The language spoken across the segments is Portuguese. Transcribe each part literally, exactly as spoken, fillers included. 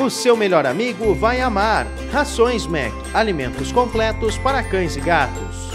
O seu melhor amigo vai amar. Rações Mac, alimentos completos para cães e gatos.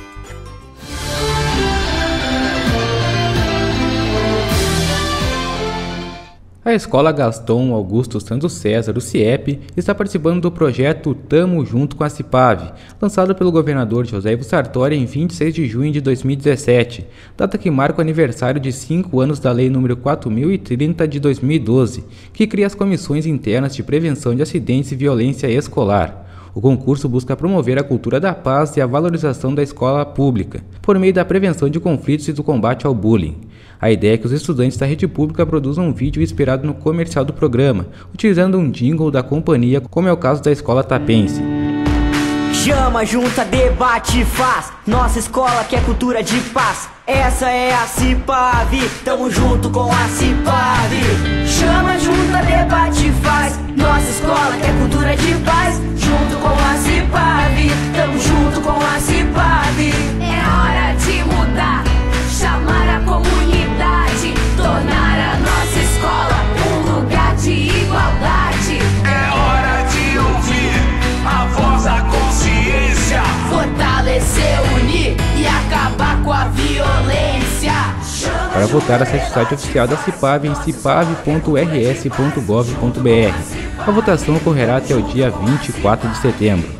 A Escola Gaston Augusto Santos César, o CIEP, está participando do projeto Tamo Junto com a Cipave, lançado pelo governador José Ivo Sartori em vinte e seis de junho de dois mil e dezessete, data que marca o aniversário de cinco anos da Lei número quatro mil e trinta de dois mil e doze, que cria as comissões internas de prevenção de acidentes e violência escolar. O concurso busca promover a cultura da paz e a valorização da escola pública, por meio da prevenção de conflitos e do combate ao bullying. A ideia é que os estudantes da rede pública produzam um vídeo inspirado no comercial do programa, utilizando um jingle da companhia, como é o caso da Escola Tapense. Chama, junta, debate, faz. Nossa escola quer cultura de paz. Essa é a Cipave, tamo junto com a Cipave. Chama, junta, debate, faz. Nossa escola quer cultura de paz. Junto com a Cipave, tamo junto com a Cipave. É hora de mudar, chamar a comunidade, tornar a nossa escola um lugar de igualdade. É hora de ouvir a voz da consciência, fortalecer, unir e acabar com a violência. Para votar, acesse o site oficial da Cipave em cipave ponto r s ponto gov ponto b r. A votação ocorrerá até o dia vinte e quatro de setembro.